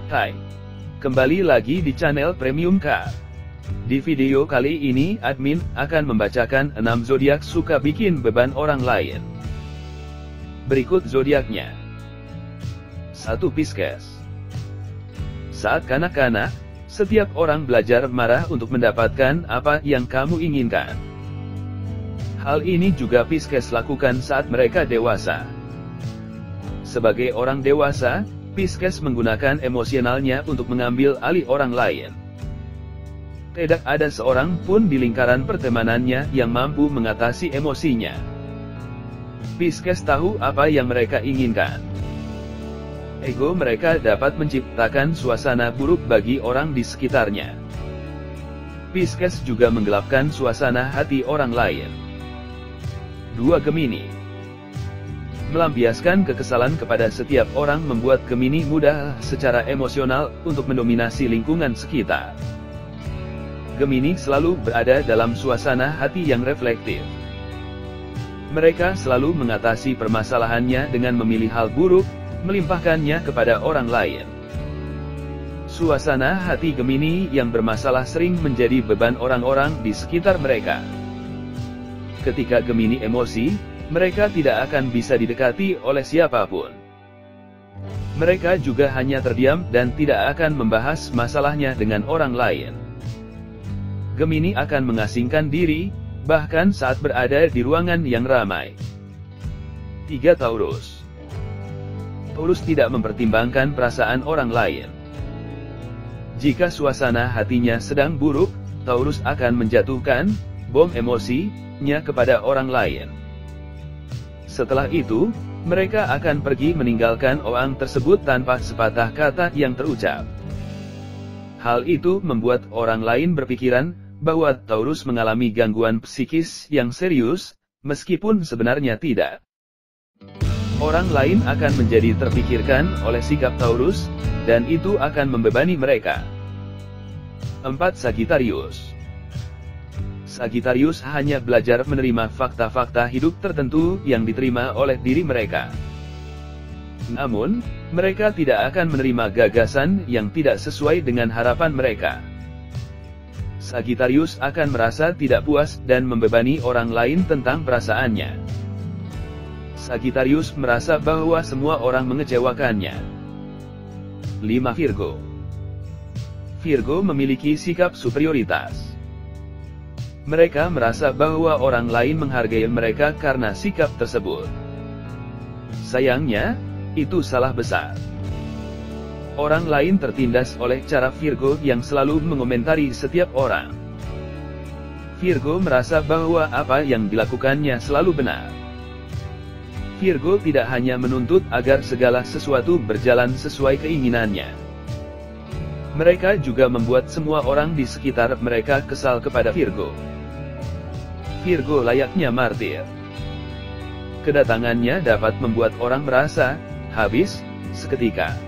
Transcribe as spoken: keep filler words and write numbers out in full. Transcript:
Hai, kembali lagi di channel Premium Car. Di video kali ini admin akan membacakan enam zodiak suka bikin beban orang lain. Berikut zodiaknya. satu. Pisces. Saat kanak-kanak, setiap orang belajar marah untuk mendapatkan apa yang kamu inginkan. Hal ini juga Pisces lakukan saat mereka dewasa. Sebagai orang dewasa, Pisces menggunakan emosionalnya untuk mengambil alih orang lain. Tidak ada seorang pun di lingkaran pertemanannya yang mampu mengatasi emosinya. Pisces tahu apa yang mereka inginkan. Ego mereka dapat menciptakan suasana buruk bagi orang di sekitarnya. Pisces juga menggelapkan suasana hati orang lain. dua. Gemini. Melampiaskan kekesalan kepada setiap orang membuat Gemini mudah secara emosional untuk mendominasi lingkungan sekitar. Gemini selalu berada dalam suasana hati yang reflektif. Mereka selalu mengatasi permasalahannya dengan memilih hal buruk, melimpahkannya kepada orang lain. Suasana hati Gemini yang bermasalah sering menjadi beban orang-orang di sekitar mereka. Ketika Gemini emosi, mereka tidak akan bisa didekati oleh siapapun. Mereka juga hanya terdiam dan tidak akan membahas masalahnya dengan orang lain. Gemini akan mengasingkan diri, bahkan saat berada di ruangan yang ramai. tiga. Taurus. Taurus tidak mempertimbangkan perasaan orang lain. Jika suasana hatinya sedang buruk, Taurus akan menjatuhkan bom emosinya kepada orang lain. Setelah itu, mereka akan pergi meninggalkan orang tersebut tanpa sepatah kata yang terucap. Hal itu membuat orang lain berpikiran bahwa Taurus mengalami gangguan psikis yang serius, meskipun sebenarnya tidak. Orang lain akan menjadi terpikirkan oleh sikap Taurus, dan itu akan membebani mereka. empat. Sagittarius. Sagittarius hanya belajar menerima fakta-fakta hidup tertentu yang diterima oleh diri mereka. Namun, mereka tidak akan menerima gagasan yang tidak sesuai dengan harapan mereka. Sagittarius akan merasa tidak puas dan membebani orang lain tentang perasaannya. Sagittarius merasa bahwa semua orang mengecewakannya. lima. Virgo. Virgo memiliki sikap superioritas. Mereka merasa bahwa orang lain menghargai mereka karena sikap tersebut. Sayangnya, itu salah besar. Orang lain tertindas oleh cara Virgo yang selalu mengomentari setiap orang. Virgo merasa bahwa apa yang dilakukannya selalu benar. Virgo tidak hanya menuntut agar segala sesuatu berjalan sesuai keinginannya. Mereka juga membuat semua orang di sekitar mereka kesal kepada Virgo. Virgo layaknya martir. Kedatangannya dapat membuat orang merasa habis seketika.